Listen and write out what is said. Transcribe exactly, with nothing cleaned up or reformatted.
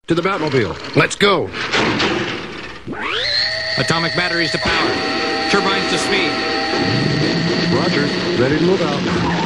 To the Batmobile. Let's go. Atomic batteries to power. Turbines to speed. Roger. Ready to move out.